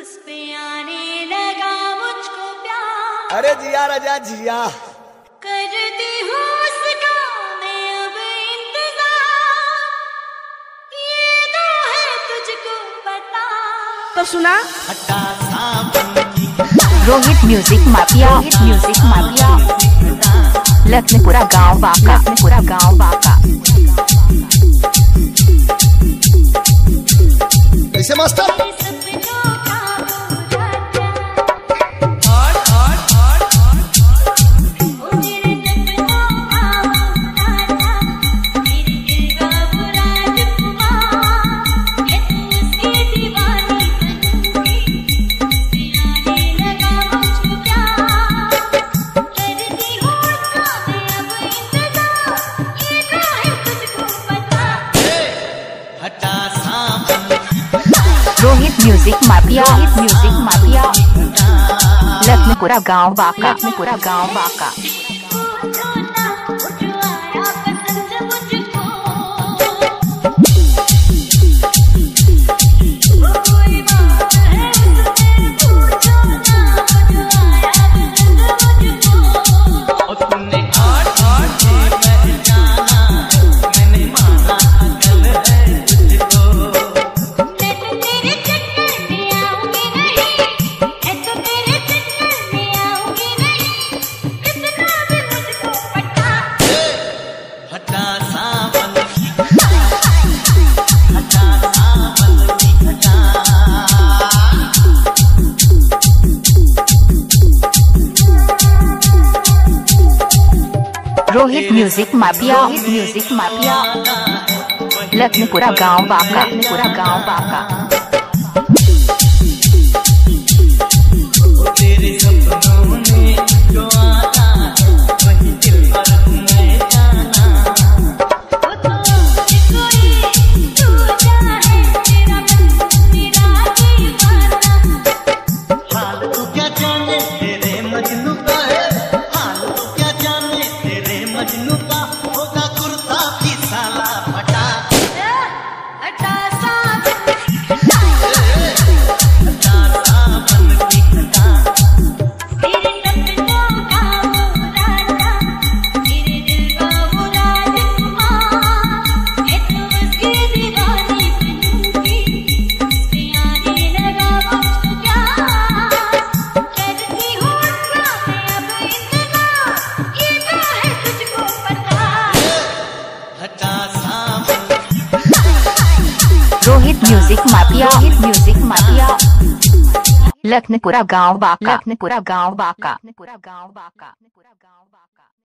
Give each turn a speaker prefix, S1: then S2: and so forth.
S1: उस पे आने लगा मुझको प्यार।
S2: अरे जिया राजा जिया,
S1: करती हूँ उसका मैं अब इंतजार, ये तो है तुझको पता।
S3: तो सुना
S2: हटा सावन की
S4: Rohit music mafia, Rohit music mafia, Lakhanpura गांव बाका, लखनपुरा गांव बाका।
S2: ऐसे master
S4: Rohit music mafia, Rohit music mafia, Lakhanpura गांव बाका, लखनपुरा गांव बाका। Rohit music mafia, Rohit music mafia, Lakhanpura गांव बाका, लखनपुरा गांव बाका। Rohit music mafia, Rohit music mafia, Lakhanpura गांव बाका, लखनपुरा गांव बाका, लखनपुरा गांव बाका।